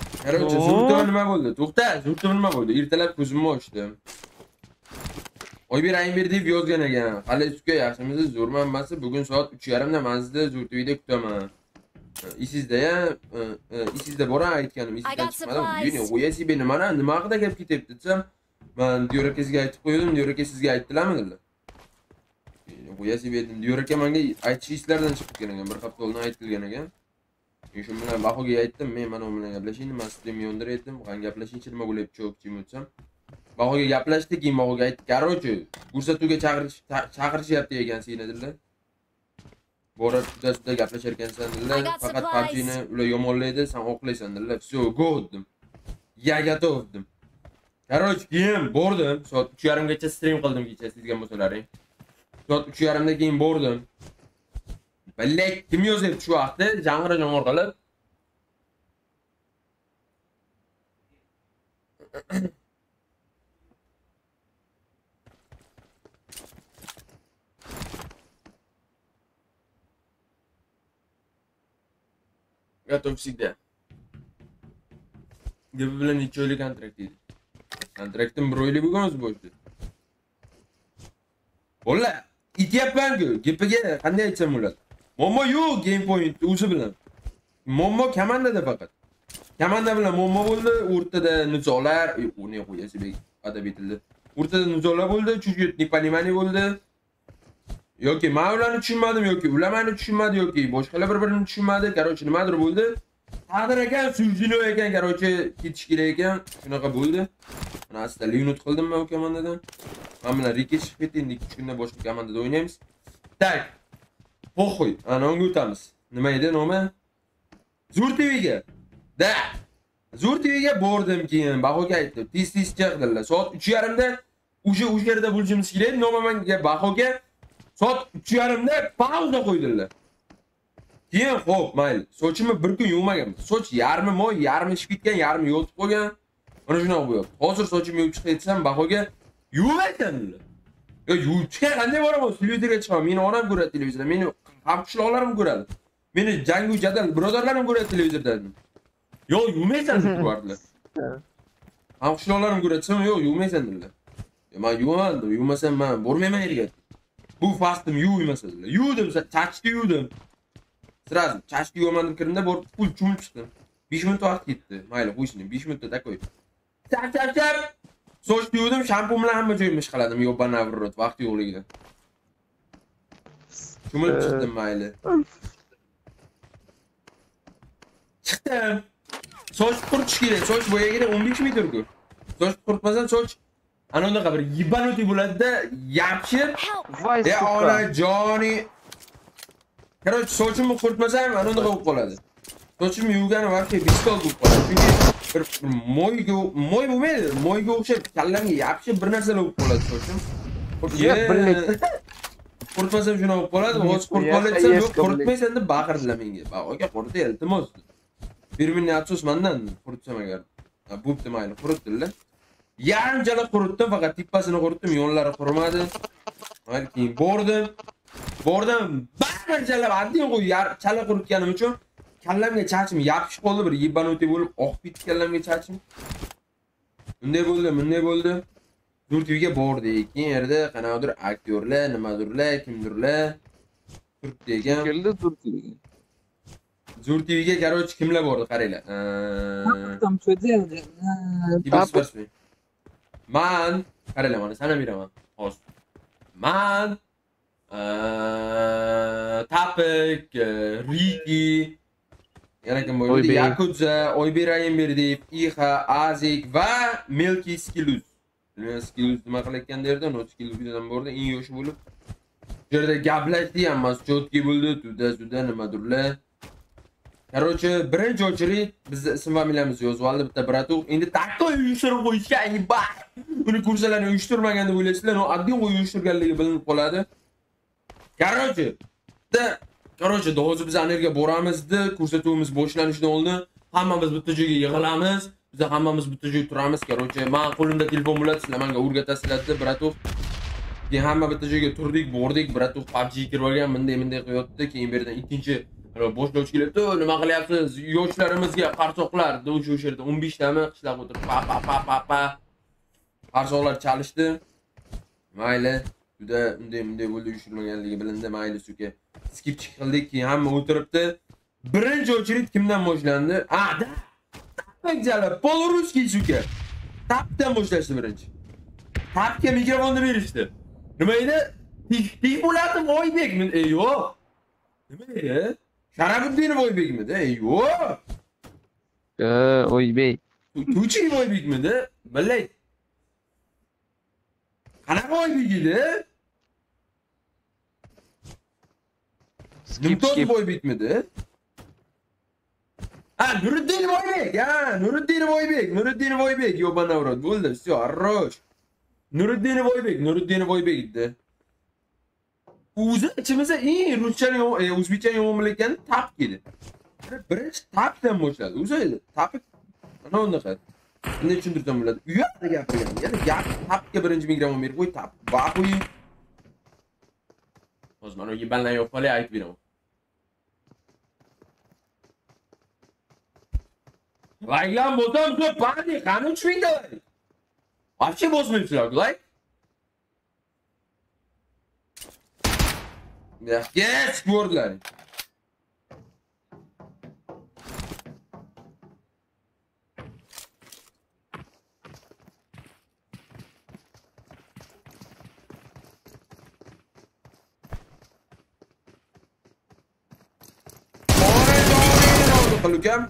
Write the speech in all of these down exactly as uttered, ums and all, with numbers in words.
Короче, zurtda nima bo'ldi? To'xta, zurtda nima bo'ldi? Ertalab ko'zimni ochdim. Oybek Rayimber deb yozgan ekan. Qalay uka, yaxshimisiz? Zo'rmanmasi, bugun soat uch yarim da man sizni Zurtda kutaman. Isizda ya, isizda boran aytganim, isizdan chiqmadim. Yine qo'yasiz beni mana nima haqida gap ketyapti desam, men Diyor aka sizga aytib qo'ydim, Diyor aka sizga aytdilarmi dedilar. Qo'yasiz dedim. Diyor aka menga aytish islardan chiqib ketgan ekan, bir hafta oldin aytilgan ekan. Shu bilan Bahoga aytdim, men mana u bilan gaplashing, men sizga yondir aytdim, qani gaplashing, nima bo'lib cho'kchim o'tsam. Bahoga gaplashdik, keyin Bahoga aytdi, "Короче, ko'rsatuvga chaqirish chaqirishyapti ekan seni" dedilar. Borib juda-juda gaplashar ekansan dedilar. Faqat P U B G'ni ular yomonlaydi, sen oqlaysan dedilar. Всё, go dedim. Ya готов dedim. Короче, keyin bordim, soat uch yarim gacha stream qildim kecha sizga bo'lsalaring. Soat uch yarim da keyin bordim. Ballak kim yozyapti shu vaqtda? Jang'ira-jang'ir qilib. Готов всегда. Gapi bilan necha oylik kontrakt edi? Kontraktim bir oylik bo'lgan o'zi boshda. Bola, ityapman-ku, gapiga qanday aytsam bo'ladi? Muammo yo'q game point o'zi bilan. Muammo komandada faqat. Komanda bilan muammo bo'ldi, o'rtada nizolar, uni qo'yasiz bek adabiy tilda. O'rtada nizolar bo'ldi, чуть-чуть непонимание bo'ldi. Yoki men ularni tushunmadim, yoki ular meni tushunmadi, yoki boshqalar bir-birini tushunmadi. Короче, nimadir bo'ldi. Taqdir ekan, sujino ekan, короче, ketish kerak ekan. Shunaqa bo'ldi. Mana asta Linut qildim men u komandadan. Men bilan Rike chiqib ketdi, endi ikki kundan boshqa komandada o'ynaymiz. Tak. Po'xo'y, ana unga o'tamiz. Nima edi nomi? Zurtga. Da. Zurtga bordim keyin, Bahoga aytdim. Tez-tez chiqdilar. Soat uch yarim da o'sha o'sha yerda bo'lishimiz kerak. Noma menga Bahoga soat uch yarim da pauza qo'ydilar. Keyin xo'p, mayli. Sochimni bir kun yuvmaganman. Soch yarmi moy, yarmi ishib ketgan, yarmi yotib qolgan. Mana shunaqa bo'lyapti. Hozir sochimni yuvib chiqaysam, Bahoga yuvaysanlar. Yo, yuvishga qanday boraman? Televizorga chiqaman. Meni onam ko'radi televizorda. Meni hamqishloqlarim ko'radi. Meni jangu jadal birodarlarim ko'radi televizordan. Yo, yuvmaysan dedilar. Hamqishloqlarim ko'radi, yo'q, yuvmaysan dedilar. Men yuvaman, yuvmasam men bormayman yerga. Bu fastim yuvmasa dedilar. Yuvdim, chachni yuvdim. Сразу chashni yuvaman deb kirimda borib pul cho'mib chiqdim. besh minut vaqt ketdi. Mayli, qo'yishni besh minutda takoy. Chap chap chap. Sochni yuvdim, shampun bilan hamma joyimni ishqaladim. Yo'ban avrot vaqti yo'qligida. Cho'mib chiqdim, mayli. Chiqdim. Soch quritish kerak. Soch bo'yagiga o'n besh metr-ku. Soch quritmasam soch ana unaqa bir yibanoti bo'ladi-da, yapishib. Ya ona joni. Короче, sochimni quritmasam ana unaqa bo'lib qoladi. Sochimni yuvgani vaqti biskol bo'lib qoladi. Chunki bir moyga, moy bo'lmaydi. Moyga o'xshab kallamga yapishib bir narsalar bo'lib qoladi sochim. Quritmasam shuna bo'lib qoladi. Hozir quritib olsam, yo'q, quritmaysan deb baqirdilar menga. Aka qurit, iltimos. bir ming afsus mendan quritsam agar. Bo'pti, mayli, quritdilar. Yarim jala quritdim, faqat tippasini quritdim, yo'nlari qurimadi. Mayli, keyin bordim. Bordim, barcha chala addiy qo'y, chala quritganim uchun kallamga chachim yapishib qoldi, bir yibanoti bo'lib oqib ketdi kallamga chachim. Unday bo'ldi, bunday bo'ldi. Zurtga bordik. Keyin yerda qanaqadir aktyorlar, nimadirlar, kimdirlar turibdi ekan. Keldi Zurtga. Zurtga короче kimlar bordi, qaranglar. Tam cho'zildi. Man, qaranglar, mana sana beraman. Hozir. Man Tapik, Riki, yana kim bo'ldi? Yakuza, Oybek Rayimberdiyev, Iha, Azik va Melki Skiluz. Skiluz nima qilayotgan yerda, no Skiluzdan bordi, eng yoshi bo'lib. Bu yerda gaplashdi ham, mas chotki bo'ldi, tuda-tuda nimadirlar. Короче, birinchi очередь bizning ism familiyamizni yozib oldi bitta bratuq. Endi taqqoy uyushtirib qo'yishgan, ba. Uni kurslarni uyushtirmagan deb o'ylaysizlar, no oddiy uyushtirganligi bilinib qoladi. Короче, da, короче, hozir biz anerga boramiz-da, ko'rsatuvimiz boshlanishidan oldin hammamiz bitta joyga yig'ilamiz. Biz hammamiz bitta joyda turamiz. Короче, men qo'limda telefon bo'ladi, sizlar menga o'rgatasizlar-da, bratuq. Keyin hamma bitta joyga turdik, bordik, bratuq P U B G kirib olgan, bunday bunday qilyapti. Keyin bu yerdan ikkinchi boshlovchi kelibdi, nima qilyapsiz? Yoshlarimizga qarsoqlar, o'sha o'sha yerda o'n besh tami qishlab o'tirib, pa pa pa pa pa. Qarsoqlar chalishdi. Mayli, juda unday unday bo'ldi, uyushtirmaganligi bilindi, mayli suka. Skip qildik, keyin hamma o'tiribdi. Birinchi очередь kimdan boshlandi? A, da. Güzel, Poloruskiy suka. Tapdan boshlashdi birinchi. Tapga mikrofonni berishdi. Nima edi? Tik bo'ladim Oybekmi? E, yo'q. Nima edi? Sharafuddin Oybekmidi? E, yo'q. Ha, Oybek. Tuchi Oybekmidi? Bilay. Qanaqa Oybek edi? Skip Nimtot skip. Oybekmidi? Ha, Nuriddin Oybek. Ha, Nuriddin Oybek, Nuriddin Oybek. Yo'ban avrat bo'ldi. Всё, хорош. Nuriddin Oybek, Nuriddin Oybek edi. O'zi ichimizda eng ruschani, o'zbekchani yomon bilayotgani tap edi. Birinchi tapdan boshladi. O'zi tap ana unaqa. Bunday tushuntirsam bo'ladi. U yoqda gapirgan. Yana gap tapga birinchi mikrofon berib qo'y, tap. Va qo'y. Hozir mana yebanlar yo'q qolay aytib beraman. Like bo'lsam, shu party qani tushingda. Вообще bosmayapsizlar, like. Ya, geç gördüler. Kalukam.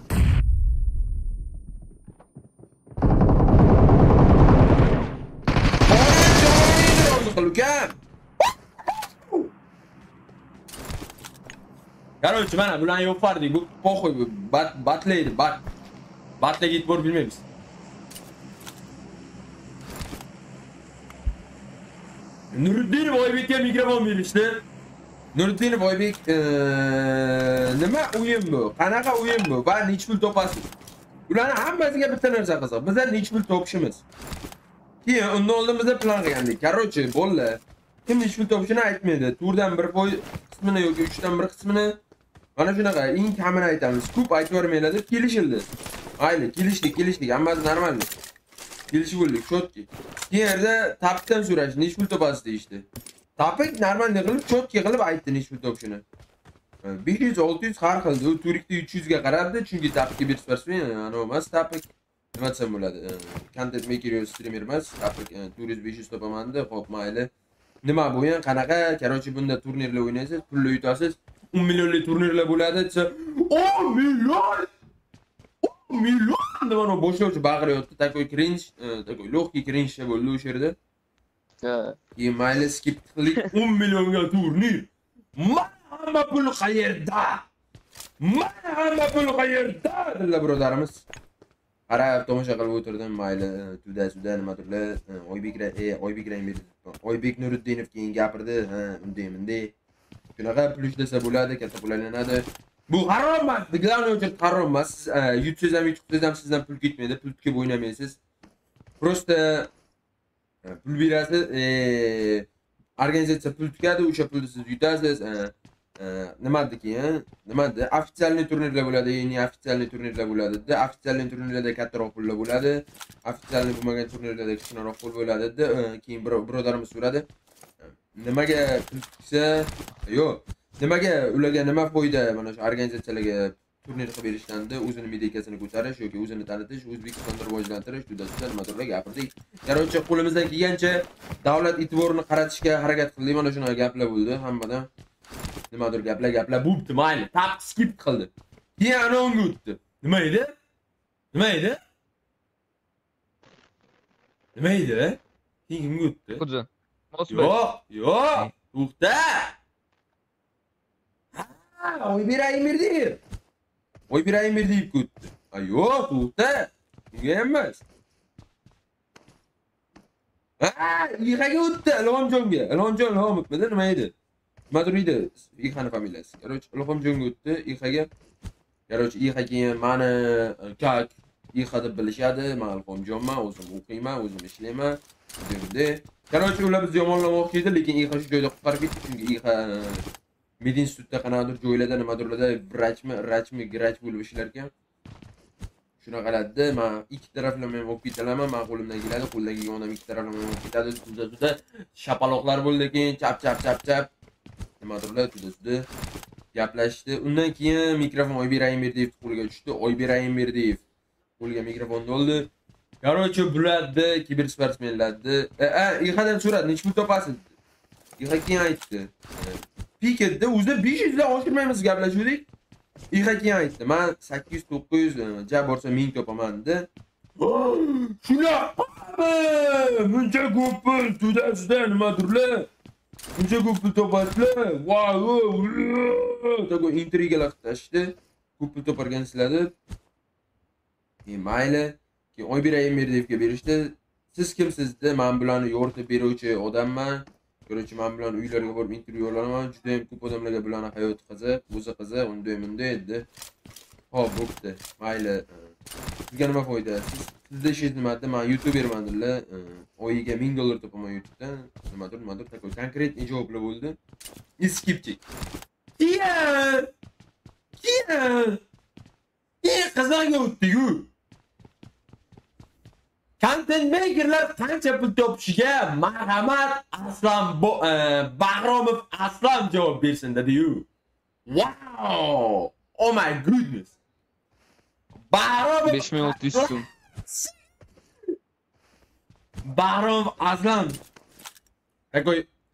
Kalukam. Короче, mana bularni yo'qardik. Bu poxoy bu bat batlaydi, bat. Batlaga yetib borib bilmaymiz. Nuriddin Oybekka mikrofon berishdi. Nuriddin Oybek nima o'yin bu? Qanaqa o'yin bu? Va nech pul topasiz? Ularning hammasiga bitta narsa qiziq. Bizlar nech pul topishimiz. Keyin undan oldin biz plan qilgandik. Короче, bo'ldi. Kim nech pul topishini aytmaydi. Turdan bir foiz qismini yoki uchdan bir qismini mana shunaqa eng kamini aytamiz. Ko'p aytvormaylar deb kelishildi. Mayli, kelishdik, kelishdik. Hammasi normal. Kelishib bo'ldik, shotki. Keyin yerda tapdan so'rash, nech pul topasiz deyishdi. Tapik normal qilib, shotki qilib aytdi nech pul topishini. besh yuz olti yuz har xildi. U turikda uch yuz ga qarabdi, chunki tapga bir sifar ana emas, tapik nima desam bo'ladi. Content maker yo streamer emas, tapik to'rt yuz besh yuz topamanda, xo'p, mayli. Nima bu yan qanaqa? Короче, bunda turnirlar o'ynaysiz, pulni yutasiz. o'n millionlik turnirlar bo'ladi desa, o'n million! o'n million! Mana boshlovchi baqiryapti, takoy cringe, takoy logki cringe bo'ldi o'sha yerda. Ha. Keyin mayli skip qilik, o'n millionga turnir. Mana hamma pul qayerda? Mana hamma pul qayerda? Dilla birodarimiz. Qarab tomosha qilib o'tirdim, mayli, tuda suda nima turlar, Oybek Oybek Raymir, Oybek Nuriddinov keyin gapirdi, ha, unday bunday. Shunaqa pul ishlasa bo'ladi, katta pul aylanadi. Bu harom emas, glавный uchun harom emas. Siz yutsangiz ham, yutsangiz ham sizdan pul ketmaydi, pul tikib o'ynamaysiz. Просто pul berasiz, organizatsiya pul tikadi, o'sha pulni siz yutasiz. Nima degan? Nima de? Ofitsialniy turnirlar bo'ladi, ya'ni ofitsialniy turnirlar bo'ladi. Ofitsialniy turnirlarda kattaroq pullar bo'ladi. Ofitsialniy bo'lmagan turnirlarda kichikroq pul bo'ladi. Keyin birodarimiz so'radi. Nimaga pul tiksa? Yo'q. Nimaga ularga nima foyda mana shu organizatsiyalarga turnir qilib berishganda o'zini mediyasini ko'tarish yoki o'zini tanitish, O'zbekistonni rivojlantirish juda juda nimalarga gapirdik. Короче, qo'limizdan kelgancha davlat e'tiborini qaratishga harakat qildik. Mana shunaqa gaplar bo'ldi hammadan. Nimadir gaplar gaplar bo'pti, mayli. Tap skip qildi. Keyin ana unga o'tdi. Nima edi? Nima edi? Nima edi? Keyin kimga o'tdi? Xuddi. Yo'q, yo'q. To'xta. Ha, Oybek Raymir. Oybek Raymir deb o'tdi. Ha, yo'q, to'xta. Bunga emas. Ha, Ihaga o'tdi, Ilhomjonga. Ilhomjon Ilhomovmidi, nima edi? Madurida Ihani familiyasi. Короче, Ilhomjonga o'tdi, Ihaga. Короче, Iha keyin meni kak Iha deb bilishadi. Men Ilhomjonman, o'zim o'qiyman, o'zim ishlayman. Bunday. Короче, ular bizni yomonlamoqchi edi, lekin Iha shu joyda qutqarib ketdi, chunki Iha Medinstitutda qanaqadir joylarda nimadirlarda vrachmi, rachmi, grach bo'lib ishlar ekan. Shunaqalarda men ikki taraflama ham olib ketalaman, men qo'limdan keladi, qo'ldan kelgan odam ikki taraflama ham olib ketadi. Juda-juda shapaloqlar bo'ldi keyin chap chap chap chap. Nimadirlar juda-juda gaplashdi. Undan keyin mikrofon Oybek Rayimberdiyev qo'liga tushdi. Oybek Rayimberdiyev qo'liga mikrofonni oldi. Короче, bularni kibersportsmenlarni, a, ihadan so'radi, necha pul topasiz? Iha keyin aytdi. Piketda o'zida besh yuz dan oshirmaymiz gaplashuvdik. Iha keyin aytdi. Men sakkiz yuz to'qqiz yuz, ja borsa ming topaman dedi. Shunaqami? Buncha ko'p pul to'dasida nimadirlar? Buncha ko'p pul topasizlar? Vau! Tago intrigalar qilishdi. Ko'p pul topargan sizlarni. E, mayli. Keyin Oybek Rayimberdievga berishdi. Siz kimsiz dedi? Men bularni yo'ritib beruvchi odamman. Ko'ruvchi men bilan uylarga borib intervyu olaman. Juda ham ko'p odamlarga bularni hayoti qiziq, o'zi qiziq, unday bunday dedi. Xo'p, bo'pti. Mayli. Sizga nima foyda? Siz sizda ishingiz nima edi? Men YouTuberman dedilar. Oyiga ming dollar topaman YouTubedan. Nimadir, nimadir takoy konkretniy javoblar bo'ldi. Skiptik. Keyin! Keyin! Keyin qizlarga o'tdi-ku. Content makerlar qancha pul topishiga marhamat Aslan Bahromov Aslan javob bersin dedi-yu. Wow! Oh my goodness. Bahromov besh ming olti yuz so'm. Bahromov Aslan. Takoy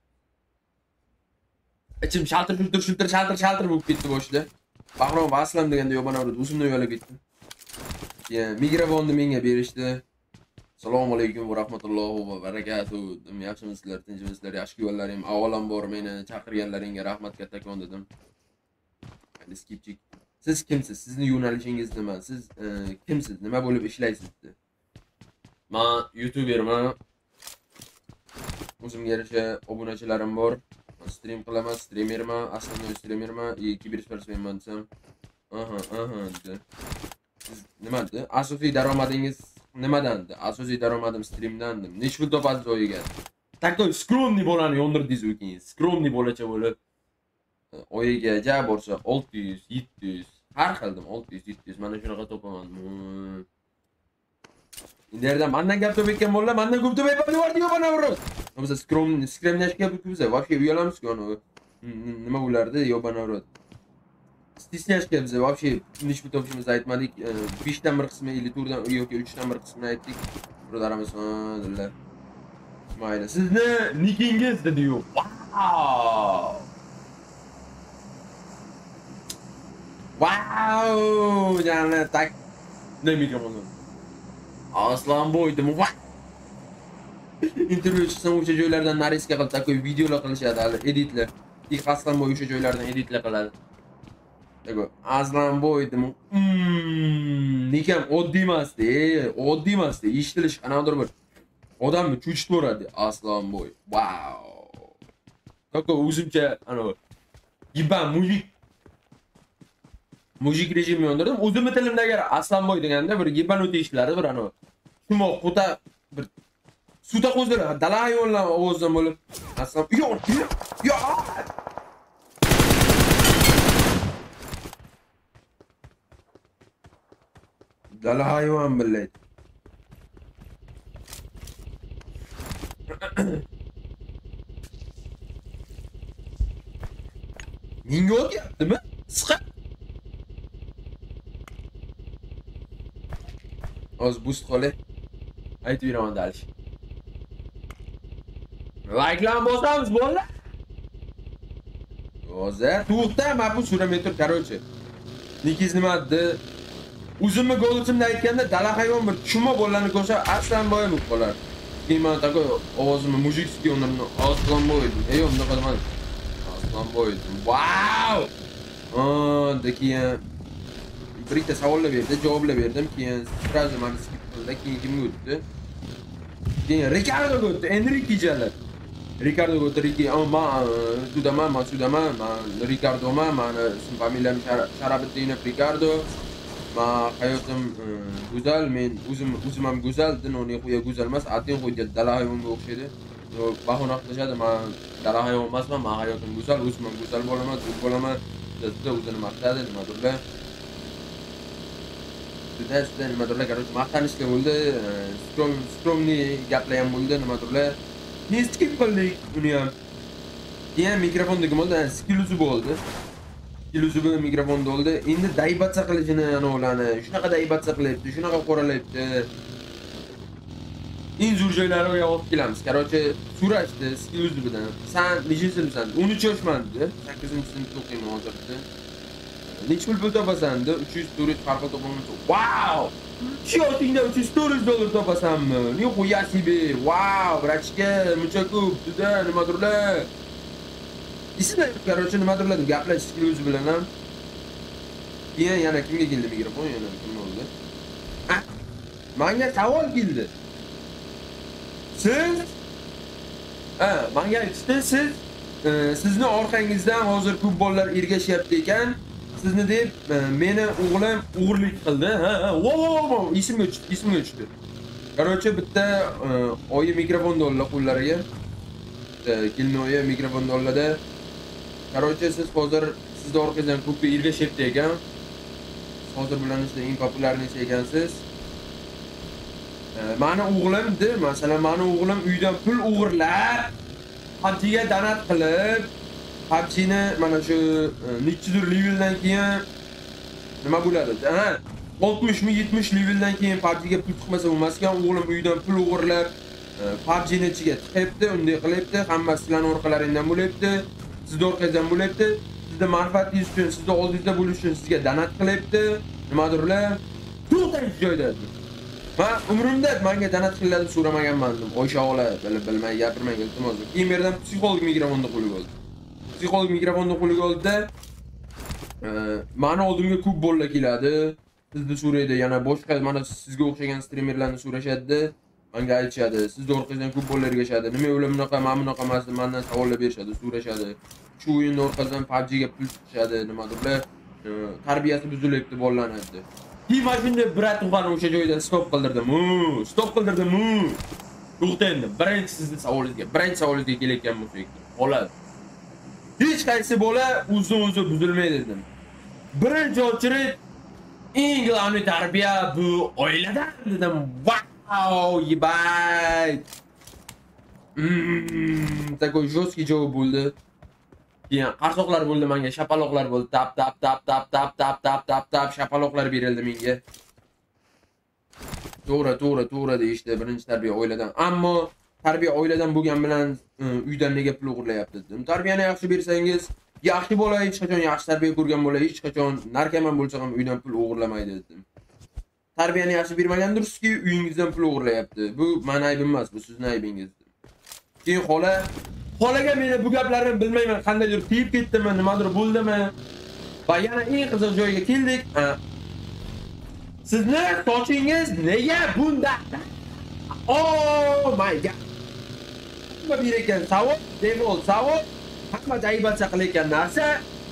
ichim shaltir shultir shultir shaltir shaltir bo'lib ketdi boshida. Bahromov Aslan deganda yo'banaverdi, o'zimdan uyalib ketdim. Keyin mikrofonni menga berishdi. Assalomu alaykum va rahmatullohi va barakatuh. Yaxshimisizlar, tinchmisizlar, yaxshi kunlarim. Avvalambor meni chaqirganlaringga rahmat kattakon dedim. Endi skipchik. Siz kimsiz? Sizning yo'nalishingiz nima? Siz e, kimsiz? Nima bo'lib ishlaysiz dedi. Men YouTuberman. O'zimga yarasha obunachilarim bor. Stream qilaman, streamerman, aslida streamerman, kibersportsmenman desam. Aha, aha dedi. Siz nima dedi? Asosiy daromadingiz nimadan dedi? Asosiy daromadim streamdan dedim. Nech pul topasiz oyiga? Takoy skromniy bolani yondirdingiz u keyin. Skromniy bolacha bo'lib oyiga ja borsa olti yuz, yetti yuz har xildim olti yuz, yetti yuz mana shunaqa topaman. Endi yerdan mendan gap topayotgan bolalar mendan ko'p topayapti deyordi yo'bana urib. Biz skromniy, skromniyashga biz вообще uyalamizku uni. Nima bo'lardi yo'bana urib. Stesняшка biz вообще nech pul topishimizni aytmadik. besh dan bir qismi или to'rt dan yoki uch dan bir qismini aytdik. Birodarimiz dedilar. Mayli, sizni nikingiz dedi-yu. Wow! Wow! Yani tak ne mikrofonu. Aslan boydim. Intervyu chiqsam o'sha joylardan nariska qilib takoy videolar qilishadi, hali editlar. İlk Aslan boy o'sha joylardan editlar qiladi. Takoy Aslan boydim. Hmm, nikam oddiy emasdi, oddiy emasdi. Eshitilish qanaqadir bir odamni cho'chitib o'radi Aslan boy. Wow! Takoy o'zimcha ana giban mujik Mujik rejimi yondirdim. O'zimni tilimdagi Aslanboy deganda bir giban o'tishlar bir ana. Shimo quta bir suta qo'zdir, dala hayvonlar ovozdan bo'lib. Aslan yo'q, yo'q. Dala hayvon billaydi. Menga o'tyaptimi? Siqa Oz boost qolay. Aytib beraman dalish. Like'larni bosamiz bolalar. Hozir to'xta, men bu surametr короче. Nikiz nima dedi? O'zimni go'litimda aytganda dala hayvon bir tushma bolani ko'rsa Aslanboy bo'lib qolar. Keyin men takoy ovozimni mujikskiy o'rnini Aslanboy dedim. Ey, unda qilman. Aslanboy dedim. Wow! Aa, keyin bir ikkita savollar berdi, javoblar berdim. Keyin sразу meni skip qildi. Keyin kimga o'tdi? Keyin Ricardoga o'tdi. Enrique jalar. Ricardoga o'tdi. Ricky, "Ama sudaman, men sudaman, men Ricardoman, meni ism familiyam Sharabetdinov Ricardo. Men hayotim go'zal, men o'zim o'zim ham go'zal, din uning qo'ya go'zal emas, atin qo'yga dala hayvonga o'xshaydi." bahona qilishadi. Men dala hayvon emasman, men hayotim go'zal, o'zim go'zal bo'laman, zo'r bo'laman. Sizda o'zini maqtadi, nimadirlar. Sizda sizda nimadirlar, короче, maqtanishga bo'ldi, strom stromni gaplar ham bo'ldi, nimadirlar. Test skip qildik uni ham. Keyin mikrofon degan bo'ldi, skill uzi bo'ldi. Skill uzi bilan mikrofon bo'ldi. Endi daybatsa qilishini ana ularni, shunaqa daybatsa qilyapti, shunaqa qoralayapti. Eng zo'r joylariga olib kelamiz. Короче, so'rashdi skill uzi bilan. Sen necha sinfsan? o'n uch yoshman dedi. sakkizinchi sinfda o'qiyman hozirda. Necha pul pul topasan dedi. uch yuz to'rt yuz har xil topaman. Wow! Shu yoshingda uch yuz to'rt yuz dollar topasanmi? Ne qo'yasibi? Wow, brachka, muncha ko'p, juda nimadirlar. Ismi, короче, nimadirlar deb gaplash skill uzi bilan ham. Keyin yana kimga keldi mikrofon? Yana kim bo'ldi? Ah, menga savol keldi. Siz ha, menga aytdi, siz sizni orqangizdan hozir ko'p bolalar ergashyapti ekan, sizni deb meni o'g'lim o'g'irlik qildi. Ha, ha, vo, esimga tushdi, esimga tushdi. Короче, bitta oyi mikrofon dollar qo'llariga. Kelin oyi mikrofon dollarda. Короче, siz hozir sizni orqangizdan ko'p ergashyapti ekan. Hozir bilan ishda eng populyarnisi ekansiz. Mani o'g'limdi, masalan, mani o'g'lim uydan pul o'g'irlab, P U B G'ga donat qilib, P U B G'ni mana shu nechidir leveldan keyin nima bo'ladi? Ha, oltmish mi yetmish leveldan keyin P U B G'ga pul chiqmasa bo'lmas ekan, o'g'lim uydan pul o'g'irlab, P U B G'ni ichiga tiqibdi, unday qilyapti, hammasi sizlarning orqalaringdan bo'lyapti, sizning orqangizdan bo'lyapti, sizda manfaatingiz uchun, sizda oldingizda bo'lish uchun sizga donat qilyapti, nimadirlar. To'xtang joyda. Men umrimda menga donat qiladi so'ramaganman dedim. Oysha ola, bilib bilmay gapirmang iltimos. Keyin yerdan psixolog mikrofonni qo'liga oldi. Psixolog mikrofonni qo'liga oldi-da, meni oldimga ko'p bolalar keladi. Sizni so'raydi, yana boshqa mana sizga o'xshagan streamerlarni so'rashadi. Menga aytishadi, sizni orqangizdan ko'p bolalar ergashadi. Nima ular bunaqa, men bunaqa emas deb mendan savollar berishadi, so'rashadi. Shu o'yinning orqasidan P U B G'ga pul chiqishadi, nimadirlar. Tarbiyasi buzilyapti bolalarning aytdi. Ki mashina brat uxani o'sha joyda stop qildirdim. Stop qildirdim. To'xtaydi. Birinchi sizni savolingizga, birinchi savolingizga kelayotgan bo'lsak, holat. Hech qaysi bola o'zini-o'zi buzilmaydi dedim. Birinchi ochirib, eng glavniy tarbiya bu oiladan dedim. Wow, yebay. Hmm, такой жесткий javob bo'ldi. Keyin qarsoqlar bo'ldi menga, shapaloqlar bo'ldi. Tap tap tap tap tap tap tap tap tap shapaloqlar berildi menga. To'g'ri, to'g'ri, to'g'ri deyishdi. Birinchi tarbiya oiladan. Ammo tarbiya oiladan bo'lgan bilan uydan nega pul o'g'irlayapti dedim. Tarbiyani yaxshi bersangiz, yaxshi bola hech qachon yaxshi tarbiya ko'rgan bola hech qachon narkoman bo'lsa ham uydan pul o'g'irlamaydi dedim. Tarbiyani yaxshi bermagandirsiz-ki, uyingizdan pul o'g'irlayapti. Bu meni aybim emas, bu sizning aybingiz. Keyin xola Xolaga meni bu gaplarni bilmayman, qandaydir tiyib ketdimi, nimadir bo'ldimi? Va yana eng qiziq joyga keldik. Sizni sochingiz nega bunda? Oh my god. Nima bir ekan savol, devol savol, hamma daybatsa qilayotgan narsa.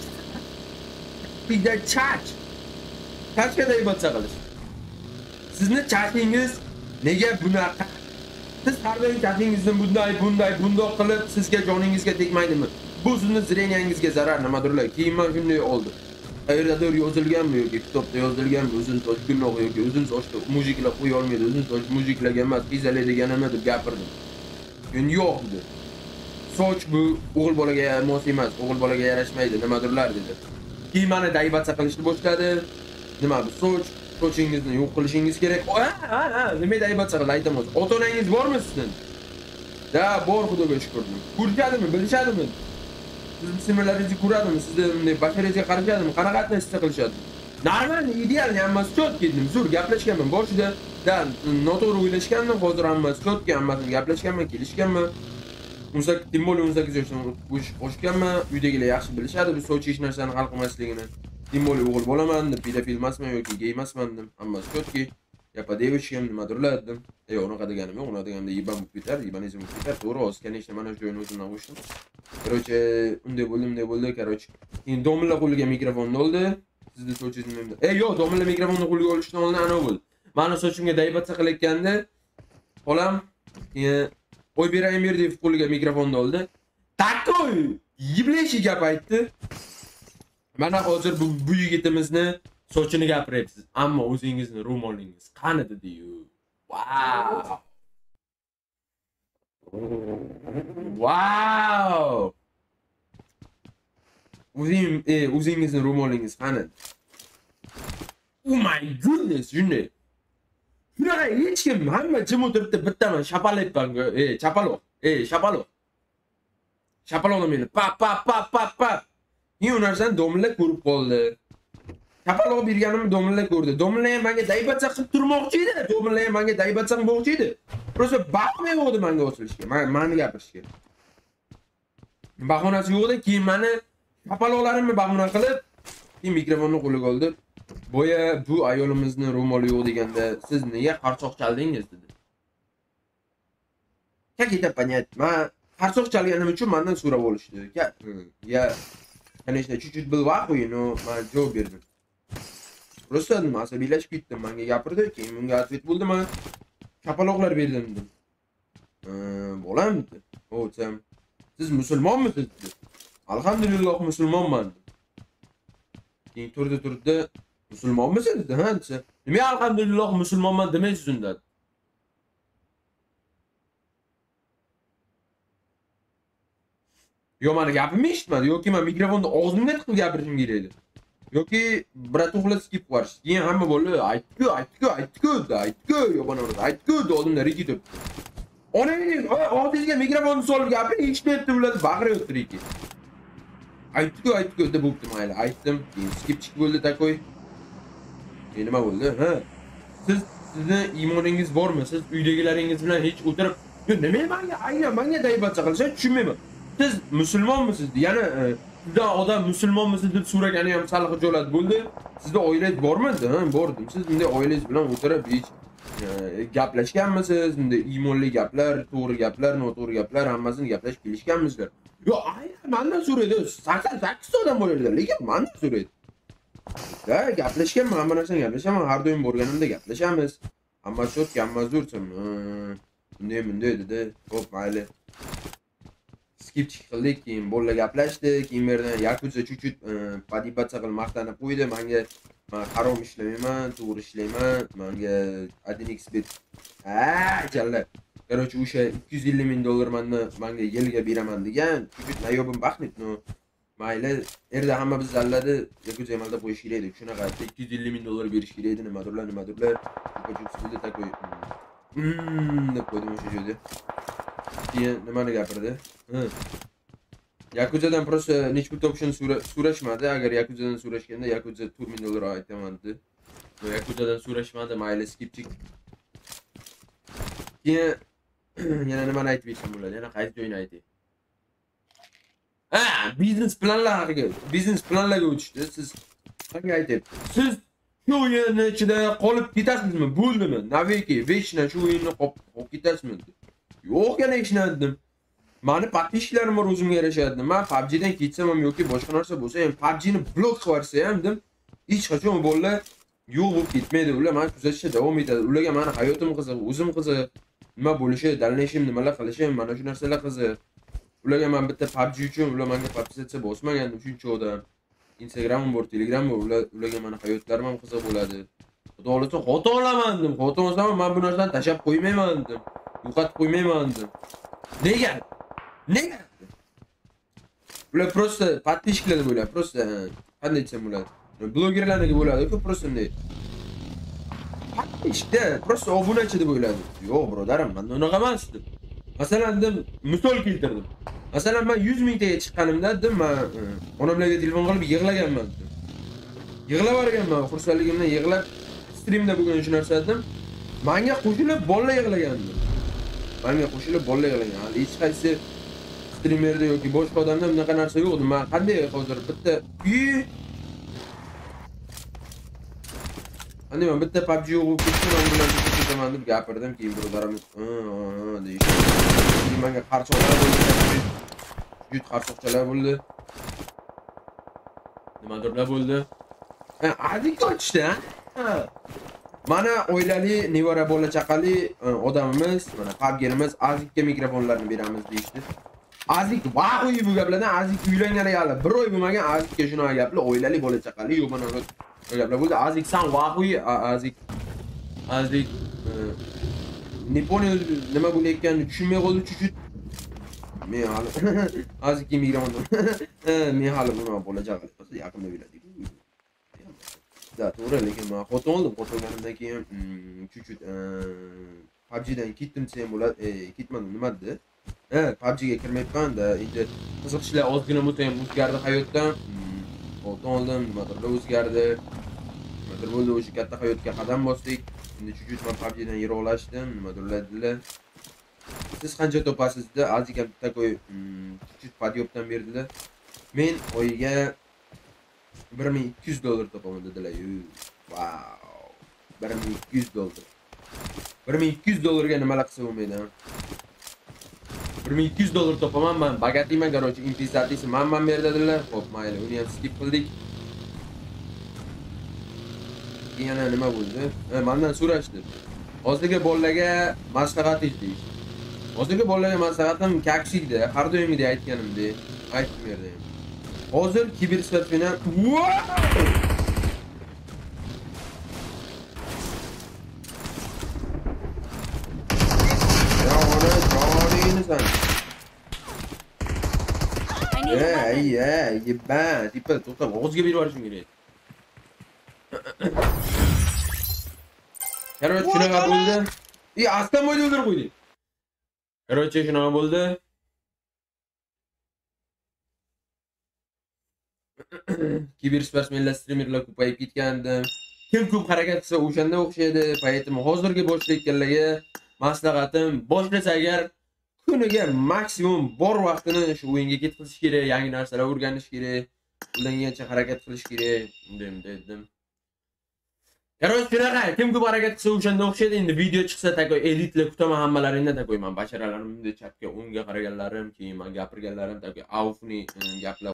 Bitta chach. Chachga daybatsa qilish. Sizni chachingiz nega bunaqa? Siz har doim chachingizni bunday, bunday, bundoq qilib sizga joningizga tegmaydimi? Bu sizni zreniyangizga zarar nimadirlar. Keyin men shunday oldi. Qayerdadir yozilganmi yoki kitobda yozilganmi, uzun soch gunoh yoki uzun sochni mujiklar qo'ya olmaydi, uzun soch mujiklarga emas, qizalaydiganini deb gapirdim. Endi yo'q dedi. Soch bu o'g'il bolaga mos emas, o'g'il bolaga yarashmaydi, nimadirlar dedi. Keyin meni daybatsa qilishni boshladi. Nima bu soch? Sochingizni yo'q qilishingiz kerak. Ha, ha, ha, nima daybatsa qilib aytamiz. Ota-onangiz bormi sizning? Da, bor, xudoga shukr. Ko'rishadimi, bilishadimi? Siz singllaringizni ko'radimi? Sizni basharangizga qarashadimi? Qanaqatni his qilishadi? Normal, ideal, hammasi chot ketdim. Zo'r gaplashganman. Boshida da noto'g'ri o'ylashgandim, hozir hammasi chotga, hammasini gaplashganman, kelishganman. Tim bo'li o'n sakkiz yoshdan oshganman. Uydagilar yaxshi bilishadi bu soch hech narsani hal qilmasligini. Tim bo'li o'g'il bo'laman, pedofil emasman yoki gey emasman dedim. Hammasi chotki. Yapa devishim nimadirlar dedim. Ey, unaqa deganim yo'q, unaqa deganimda yiban bo'lib ketar, yibanizm bo'lib ketar. To'g'ri, hozir kanishda mana shu joyni o'zimdan qo'shdim. Короче, unday bo'ldi, unday bo'ldi, короче. Keyin domilla qo'liga mikrofonni oldi. Sizni sochingizni endi. Ey, yo'q, domilla mikrofonni qo'liga olishdan oldin ana bo'ldi. Meni sochimga daybatsa qilayotganda xolam keyin Oybek Emirdiyev qo'liga mikrofonni oldi. Takoy yibleshi gap aytdi. Mana hozir bu bu yigitimizni sochini gapiryapsiz, ammo o'zingizni ro'molingiz qani dedi-yu. Wow. Wow. O'zing, e, o'zingizni ro'molingiz qani? Oh my goodness, shunday. Shunaqa hech kim, hamma jim o'tiribdi, bittaman shapalayapman. E, chapaloq. E, shapaloq. Shapaloqni meni pa pa pa pa pa. Keyin u narsani domla ko'rib qoldi. Shapaloq berganimni domla ko'rdi. Domla ham menga daybatsa qilib turmoqchi edi. Domla ham menga daybatsa qilmoqchi edi. Prosta baxmay o'g'di menga osilishga, meni gapirishga. Bahonasi yo'qdi, keyin meni shapaloqlarimni bahona qilib, keyin mikrofonni qo'liga oldi. Boya bu ayolimizni ro'moli yo'q deganda siz nega qarsoq chaldingiz dedi. Как это понять? Men qarsoq chalganim uchun mendan so'rab olishdi. Ya, конечно, чуть-чуть был в ахуе, но men javob berdim. Просто nima asabiylashib ketdim, menga gapirdi, keyin unga ответ bo'ldi, men shapaloqlar berdim dedim. Bolam dedi. O, sen siz musulmonmisiz dedi. Alhamdulillah musulmonman dedi. Keyin turdi turdi, musulmonmisiz dedi, ha desa. Nima alhamdulillah musulmonman demaysiz unda? Yo, meni gapimni eshitmadi yoki men mikrofonni og'zimga tiqib gapirishim kerak edi. Yoki bratug'lar skip qilish. Keyin hamma bo'ldi, aytdi-ku, aytdi-ku, aytdi-ku, aytdi-ku, yo bana urdi, aytdi-ku, oldimda riki turibdi. Onangiz og'zingizga mikrofonni solib gapiring, eshitmayapti ular, baqirayapti riki. Aytdi-ku, aytdi-ku deb bo'libdi, mayli, aytdim. Keyin skipchik bo'ldi takoy. Keyin nima bo'ldi? Ha. Siz sizni iymoningiz bormi? Siz uydagilaringiz bilan hech o'tirib, yo nima menga aynan menga daybatcha qilsa tushunmayman. Siz musulmonmisiz? Ya'ni sizdan odam musulmonmisiz deb so'ragani ham sal xijolat bo'ldi. Sizda oilangiz bormi? Ha, bor dedim. Siz bunday oilangiz bilan o'tirib hech gaplashganmisiz? Bunday iymonli gaplar, to'g'ri gaplar, noto'g'ri gaplar hammasini gaplashib kelishganmisizlar? Yo, aynan mendan so'raydi. sakson sakkiz ta odam bo'lardi, lekin mendan so'raydi. Da, gaplashganman, hamma narsani gaplashaman, har doim borganimda gaplashamiz. Hamma shot, hamma zo'rsam. Bunday bunday dedi. Xo'p, mayli. Skipchik qildik, keyin bolla gaplashdi, keyin yerdan Yakuza chuchut padibatsa qilib maqtanib qo'ydi. Menga men harom ishlamayman, to'g'ri ishlayman. Menga один икс bet. Ha, jalla. Короче, o'sha ikki yuz ellik ming dollar menga menga yilga beraman degan. Chuchut nayobim baxtnit, no. Mayli, erda hamma biz zalladi, Yakuza amalda qo'yish kerak edi. Shunaqa ikki yuz ellik ming dollar berish kerak edi, nimadirlar, nimadirlar. Chuchut takoy. Hmm, deb qo'ydim o'sha joyda. Keyin nimani gapirdi? Ha. Yakuzadan просто nechpul topishini so'rashmadi. Agar Yakuzadan so'rashganda Yakuza to'rt ming dollar aytaman dedi. Bu Yakuzadan so'rashmadi, mayli skipchik. Keyin yana nimani aytib berishim bo'ladi? Yana qaysi joyini aytay? Ha, biznes planlariga, biznes planlarga o'tishdi. Siz qanday aytyapsiz? Siz shu o'yinni ichida qolib ketasizmi? Bo'ldimi? Naviki, vechna shu o'yinni qolib ketasizmi? Yo'q, yana hech narsa dedim. Meni подписчиklarim bor, o'zimga yarasha dedim. Men P U B G dan ketsam ham yoki boshqa narsa bo'lsa ham P U B G ni blok qilib yuborsa ham dedim, hech qachon bolalar yo'q bo'lib ketmaydi. Ular meni kuzatishda davom etadi. Ularga meni hayotim qiziq, o'zim qiziq, nima bo'lishi, dalnishim, nimalar qilishim, mana shu narsalar qiziq. Ularga men bitta P U B G uchun ular menga podpisatsiya bosmagandim, shuncha odam. Instagramim bor, Telegramim bor, ular ularga meni hayotlarim ham qiziq bo'ladi. Xudo xolasa xato olaman dedim. Xato olsam men bu narsani tashlab qo'ymayman dedim. Yo'qotib qo'ymayman dedim. Nega? Nega? Ular prosta подписчиклар bo'ladi, prosta qanday desam bo'ladi? Blogerlarga bo'ladi-ku, prosta bunday. Podpishda prosta obunachi deb o'yladi. Yo'q, birodarim, men unaqa emas dedim. Masalan, dedim, misol keltirdim. Masalan, men yuz ming taga chiqqanimda dedim, men onamlarga telefon qilib yig'laganman dedim. Yig'lab o'rganman, xursandligimdan yig'lab streamda bo'lgan shu narsa dedim. Menga qo'shilib bolalar yig'lagandi. Menga qo'shilib bolalar yig'lagan. Hech qaysi streamerda yoki boshqa odamda bunaqa narsa yo'q. Men qanday hozir bitta uy Qanday men bitta P U B G o'qib ketdim, men bilan ketaman deb gapirdim, keyin birodarim ha deydi. Keyin menga qarsoqlar bo'ldi. Juda qarsoqchalar bo'ldi. Nimadirlar bo'ldi. Ha, adik ochdi, ha? Mana oilali, nevara bola chaqali e, odamimiz, mana Pabgimiz Azikga mikrofonlarni beramiz deydi. Azik vaqo'yi bu gaplardan Azik uylangani hali bir oy bo'lmagan Azikga shunaqa gaplar, oilali bola chaqali yo'q mana gaplar bo'ldi. Azik san vaqo'yi Azik Azik e, ne po'nil nima bo'layotganini tushunmay qoldi chuchut. Men hali Azikga mikrofon. Men hali buni bola chaqali qilsa yaqinda biladi. Da to'g'ri, lekin men xotin oldim. Xotinganimdan keyin chuchut P U B G'dan ketdim desam bo'ladi. E, ketmadim, nima dedi? Ha, P U B G'ga kirmayapman-da. Endi qiziqishlar ozgina bo'lsa ham o'zgardi hayotdan. Xotin oldim, nimadir o'zgardi. Nimadir bo'ldi, o'sha katta hayotga qadam bosdik. Endi chuchut men P U B G'dan yiroqlashdim, nimadir dedilar. Siz qancha topasiz-da? Azik ham takoy chuchut padyobdan berdilar. Men oyiga bir ming ikki yuz dollar topaman dedilar. Wow. bir ming ikki yuz dollar. bir ming ikki yuz dollarga nimalar qilsa bo'lmaydi. bir ming ikki yuz dollar topaman men. Bagatiman, короче, imtiyozatisi men berdilar. Xo'p, mayli, uni ham skip qildik. Yana nima bo'ldi? Ha, mendan so'rashdi. Hozirgi bolalarga maslahat deydi. Hozirgi bolalarga maslahatim kaksikda, har doimgidek aytganimdek, aytib berdim. Hozir kibersportfinan Ya ona joyini sen. Ey, ey, yibban, tipa to'xtab, og'izga berib yuborishim kerak. Короче, shunaqa bo'ldi. E, astan mo'yda o'ldirib qo'ydik. Короче, shunaqa bo'ldi. Kibersportmenlar, streamerlar ko'payib ketgandi. Kim ko'p harakat qilsa o'shanda o'xshaydi. Поэтому hozirgi boshlayotganlarga maslahatim, boshlasa agar kuniga maksimum bor vaqtini shu o'yinga ketkazish kerak, yangi narsalar o'rganish kerak, ulangancha harakat qilish kerak, dedim dedim. Короче, shunaqa, kim ko'p harakat qilsa o'shanda o'xshaydi. Endi video chiqsa takoy elitlar kutaman hammalaringdan takoy men basharalarimni chapga o'ngga qaraganlarim, keyin men gapirganlarim takoy avfni gaplar